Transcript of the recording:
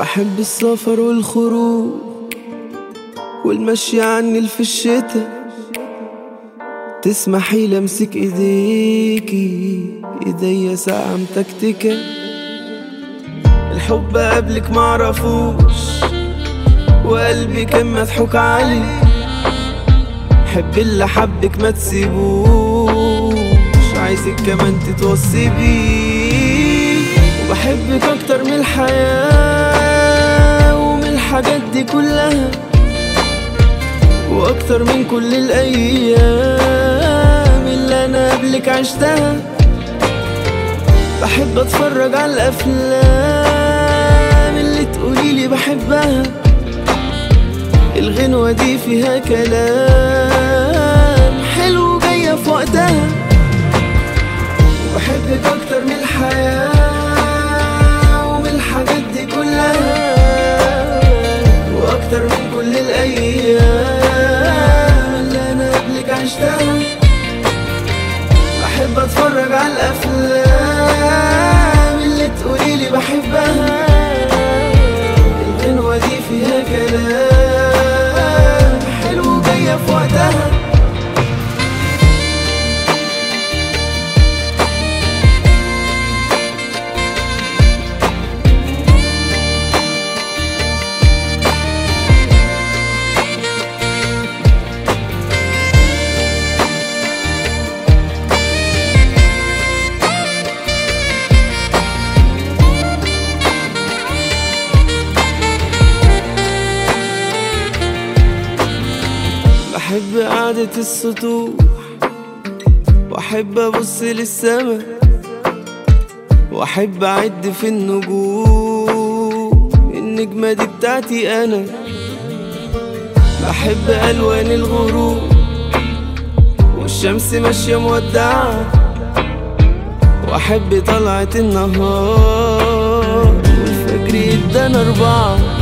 بحب السفر والخروج والمشي عني في الشتا، تسمحي لمسك ايديكي ايديا ساعة متكتكة. الحب قبلك معرفوش وقلبي كان مضحوك عليه، حب اللي حبك ما تسيبوش، عايزك كمان تتوصي بيه. وبحبك اكتر من الحياة ومن الحاجات دي كلها، واكتر من كل الايام اللي انا قبلك عشتها. بحب اتفرج على الافلام اللي تقوليلي بحبها، الغنوة دي فيها كلام حلو جاية في وقتها. بحبك اكتر من الحياة ومن الحاجات دي كلها، واكتر من كل الايام اللي انا قبلك عشتها. بحب اتفرج على الافلام اللي تقوليلي بحبها، الغنوة دي فيها كلام حلو جاية في وقتها. بحب قعدة السطوح واحب ابص للسما، واحب اعد في النجوم النجمة دي بتاعتي انا. بحب الوان الغروب والشمس ماشية مودعة، واحب طلعة النهار والفجر يدانا 4.